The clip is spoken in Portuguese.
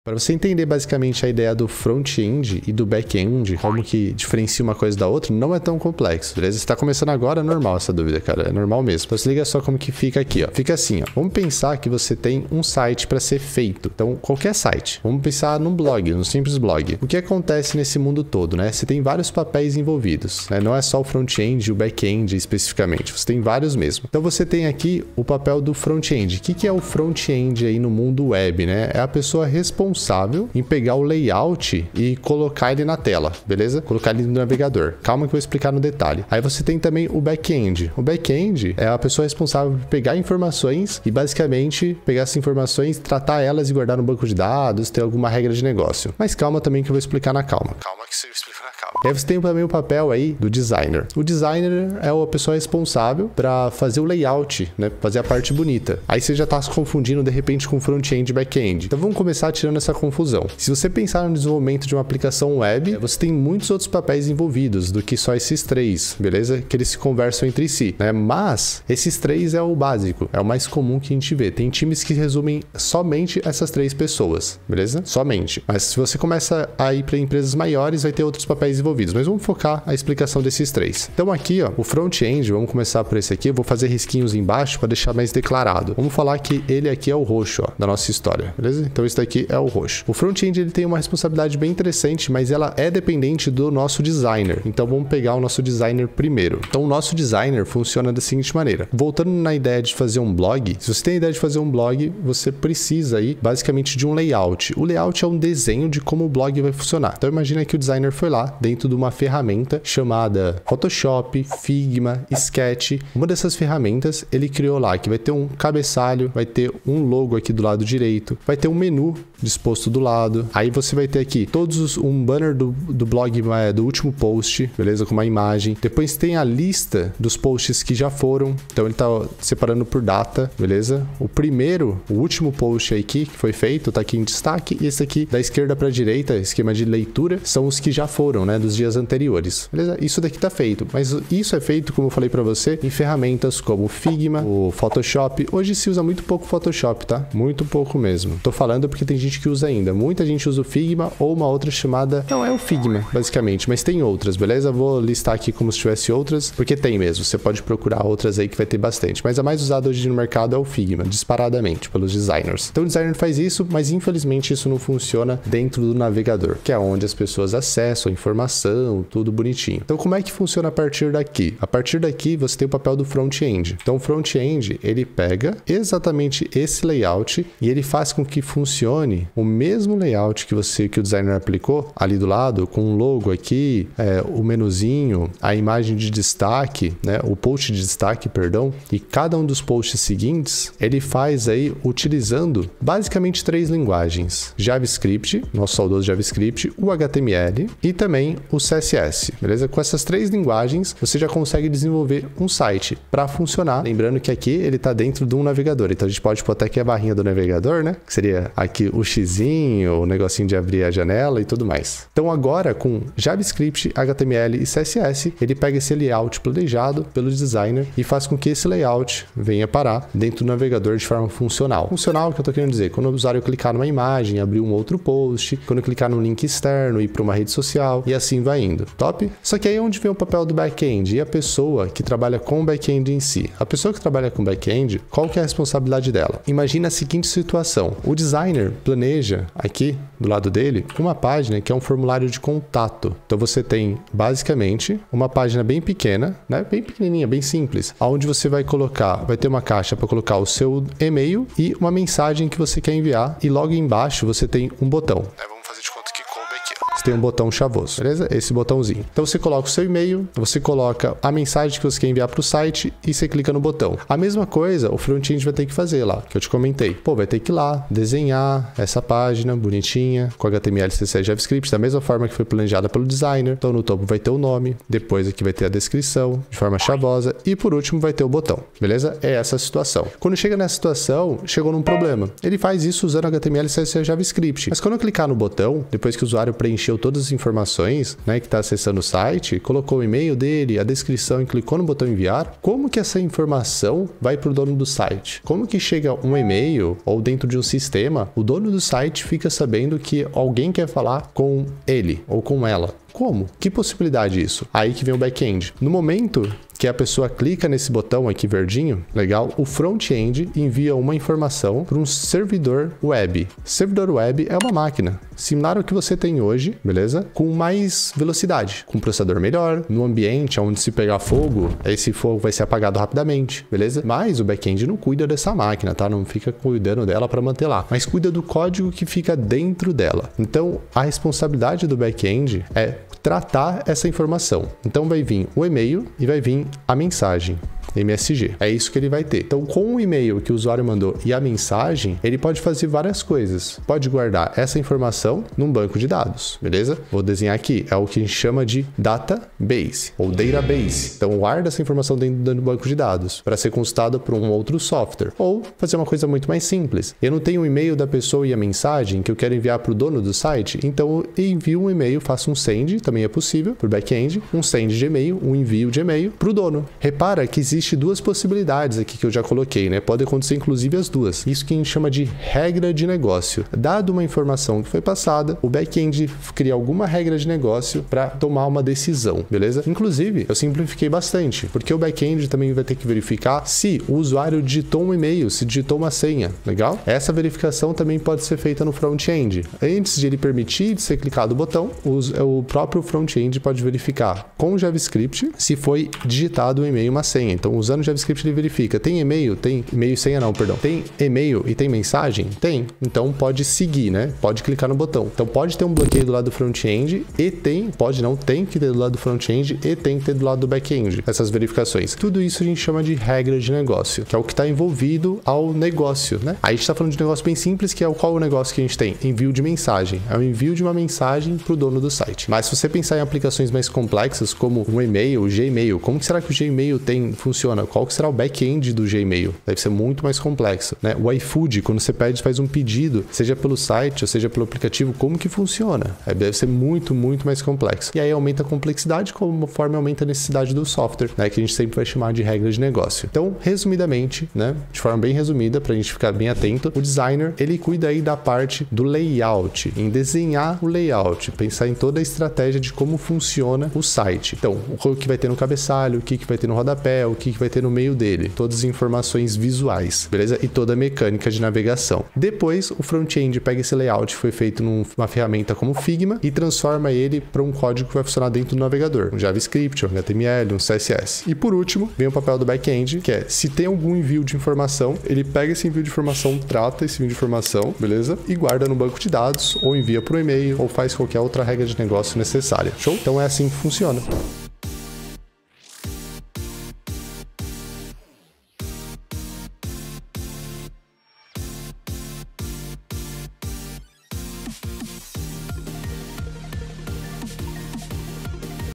Para você entender basicamente a ideia do front-end e do back-end, como que diferencia uma coisa da outra, não é tão complexo, beleza? Você está começando agora, é normal essa dúvida, cara, é normal mesmo. Então se liga só como que fica aqui, ó. Fica assim, ó. Vamos pensar que você tem um site para ser feito. Então, qualquer site. Vamos pensar num blog, num simples blog. O que acontece nesse mundo todo, né? Você tem vários papéis envolvidos, né? Não é só o front-end e o back-end especificamente. Você tem vários mesmo. Então você tem aqui o papel do front-end. O que é o front-end aí no mundo web, né? É a pessoa responsável em pegar o layout e colocar ele na tela, beleza? Colocar ele no navegador. Calma que eu vou explicar no detalhe. Aí você tem também o back-end. O back-end é a pessoa responsável por pegar informações e basicamente pegar essas informações, tratar elas e guardar no banco de dados, ter alguma regra de negócio. Mas calma também que eu vou explicar na calma. Calma que eu explico na calma. E aí você tem também o papel aí do designer. O designer é a pessoa responsável para fazer o layout, né? Fazer a parte bonita. Aí você já tá se confundindo de repente com front-end e back-end. Então vamos começar tirando essa confusão. Se você pensar no desenvolvimento de uma aplicação web, você tem muitos outros papéis envolvidos do que só esses três, beleza? Que eles se conversam entre si, né? Mas esses três é o básico, é o mais comum que a gente vê. Tem times que resumem somente essas três pessoas, beleza? Somente. Mas se você começa a ir para empresas maiores, vai ter outros papéis envolvidos. Mas vamos focar a explicação desses três. Então aqui, ó, o front-end, vamos começar por esse aqui. Eu vou fazer risquinhos embaixo para deixar mais declarado. Vamos falar que ele aqui é o roxo, ó, da nossa história, beleza? Então esse daqui é o roxo. O front-end ele tem uma responsabilidade bem interessante, mas ela é dependente do nosso designer. Então vamos pegar o nosso designer primeiro. Então o nosso designer funciona da seguinte maneira. Voltando na ideia de fazer um blog, se você tem a ideia de fazer um blog, você precisa aí basicamente de um layout. O layout é um desenho de como o blog vai funcionar. Então imagina que o designer foi lá dentro de uma ferramenta chamada Photoshop, Figma, Sketch. Uma dessas ferramentas ele criou lá que vai ter um cabeçalho, vai ter um logo aqui do lado direito, vai ter um menu disposto do lado. Aí você vai ter aqui um banner do blog do último post, beleza? Com uma imagem. Depois tem a lista dos posts que já foram. Então ele tá separando por data, beleza? O último post aí que foi feito, tá aqui em destaque. E esse aqui da esquerda para a direita, esquema de leitura, são os que já foram, né? Dos dias anteriores, beleza? Isso daqui tá feito. Mas isso é feito, como eu falei para você, em ferramentas como o Figma, o Photoshop. Hoje se usa muito pouco Photoshop, tá? Muito pouco mesmo. Tô falando porque tem gente que usa ainda. Muita gente usa o Figma ou uma outra chamada... Não, é o Figma, basicamente. Mas tem outras, beleza? Vou listar aqui como se tivesse outras, porque tem mesmo. Você pode procurar outras aí que vai ter bastante. Mas a mais usada hoje no mercado é o Figma, disparadamente, pelos designers. Então o designer faz isso, mas infelizmente isso não funciona dentro do navegador, que é onde as pessoas acessam a informação, tudo bonitinho. Então como é que funciona a partir daqui? A partir daqui você tem o papel do front-end. Então o front-end, ele pega exatamente esse layout e ele faz com que funcione o mesmo layout que o designer aplicou ali do lado, com o logo aqui, o menuzinho, a imagem de destaque, né, o post de destaque, perdão, e cada um dos posts seguintes, ele faz aí utilizando basicamente três linguagens: JavaScript, nosso saudoso JavaScript, o HTML e também o CSS, beleza? Com essas três linguagens, você já consegue desenvolver um site para funcionar. Lembrando que aqui ele está dentro de um navegador, então a gente pode botar aqui a barrinha do navegador, né, que seria aqui o xizinho, o negocinho de abrir a janela e tudo mais. Então agora com JavaScript, HTML e CSS, ele pega esse layout planejado pelo designer e faz com que esse layout venha parar dentro do navegador de forma funcional. Funcional, que eu tô querendo dizer, quando o usuário clicar numa imagem, abrir um outro post, quando clicar num link externo, ir para uma rede social e assim vai indo. Top? Só que aí é onde vem o papel do back-end e a pessoa que trabalha com o back-end em si. A pessoa que trabalha com back-end, qual que é a responsabilidade dela? Imagina a seguinte situação: o designer planeja aqui do lado dele uma página que é um formulário de contato. Então você tem basicamente uma página bem pequena, né? Bem pequenininha, bem simples, onde você vai ter uma caixa para colocar o seu e-mail e uma mensagem que você quer enviar, e logo embaixo você tem um botão. Vamos fazer de conta que coube aqui, ó. Você tem um botão chavoso, beleza? Esse botãozinho. Então você coloca o seu e-mail, você coloca a mensagem que você quer enviar para o site e você clica no botão. A mesma coisa o front-end vai ter que fazer lá, que eu te comentei. Vai ter que ir lá, desenhar essa página bonitinha, com HTML, CSS e JavaScript, da mesma forma que foi planejada pelo designer. Então no topo vai ter o nome, depois aqui vai ter a descrição, de forma chavosa, e por último vai ter o botão, beleza? É essa a situação. Quando chega nessa situação, chegou num problema. Ele faz isso usando HTML, CSS e JavaScript. Mas quando eu clicar no botão, depois que o usuário preencheu preencheu todas as informações, né, que está acessando o site, colocou o e-mail dele, a descrição e clicou no botão enviar, como que essa informação vai para o dono do site? Como que chega um e-mail ou dentro de um sistema, o dono do site fica sabendo que alguém quer falar com ele ou com ela? Como? Que possibilidade isso? Aí que vem o back-end. No momento que a pessoa clica nesse botão aqui verdinho, legal, o front-end envia uma informação para um servidor web. Servidor web é uma máquina similar ao que você tem hoje, beleza? Com mais velocidade, com um processador melhor, no ambiente onde se pegar fogo, esse fogo vai ser apagado rapidamente, beleza? Mas o back-end não cuida dessa máquina, tá? Não fica cuidando dela para manter lá, mas cuida do código que fica dentro dela. Então, a responsabilidade do back-end é tratar essa informação. Então vai vir o e-mail e vai vir a mensagem. MSG. É isso que ele vai ter. Então, com o e-mail que o usuário mandou e a mensagem, ele pode fazer várias coisas. Pode guardar essa informação num banco de dados, beleza? Vou desenhar aqui. É o que a gente chama de database ou database. Então, guarda essa informação dentro do banco de dados para ser consultada por um outro software. Ou fazer uma coisa muito mais simples. Eu não tenho o e-mail da pessoa e a mensagem que eu quero enviar para o dono do site, então eu envio um e-mail, faço um send, também é possível, por back-end, um send de e-mail, um envio de e-mail para o dono. Repara que existe duas possibilidades aqui que eu já coloquei, né? Pode acontecer inclusive as duas. Isso que a gente chama de regra de negócio. Dado uma informação que foi passada, o back-end cria alguma regra de negócio para tomar uma decisão, beleza? Inclusive, eu simplifiquei bastante, porque o back-end também vai ter que verificar se o usuário digitou um e-mail, se digitou uma senha, legal? Essa verificação também pode ser feita no front-end. Antes de ele permitir de ser clicado o botão, o próprio front-end pode verificar com o JavaScript se foi digitado um e-mail e uma senha. Então, usando o JavaScript, ele verifica. Tem e-mail? Tem e-mail e senha não, perdão. Tem e-mail e tem mensagem? Tem. Então, pode seguir, né? Pode clicar no botão. Então, pode ter um bloqueio do lado do front-end e tem que ter do lado do front-end e tem que ter do lado do back-end. Essas verificações. Tudo isso a gente chama de regra de negócio, que é o que está envolvido ao negócio, né? Aí a gente está falando de um negócio bem simples, que é qual o negócio que a gente tem? Envio de mensagem. É o envio de uma mensagem para o dono do site. Mas se você pensar em aplicações mais complexas, como um e-mail, o Gmail, como que será que o Gmail funciona? Qual que será o back-end do Gmail? Deve ser muito mais complexo, né? O iFood, quando você faz um pedido, seja pelo site ou seja pelo aplicativo, como que funciona? Deve ser muito, muito mais complexo. E aí aumenta a complexidade conforme aumenta a necessidade do software, né? Que a gente sempre vai chamar de regra de negócio. Então, resumidamente, né? De forma bem resumida, pra gente ficar bem atento, o designer, ele cuida aí da parte do layout, em desenhar o layout, pensar em toda a estratégia de como funciona o site. Então, o que vai ter no cabeçalho, o que vai ter no rodapé, o que vai ter no meio dele, todas as informações visuais, beleza? E toda a mecânica de navegação. Depois, o front-end pega esse layout que foi feito numa ferramenta como Figma e transforma ele para um código que vai funcionar dentro do navegador, um JavaScript, um HTML, um CSS. E por último, vem o papel do back-end, que é, se tem algum envio de informação, ele pega esse envio de informação, trata esse envio de informação, beleza? E guarda no banco de dados, ou envia por e-mail, ou faz qualquer outra regra de negócio necessária. Show? Então é assim que funciona.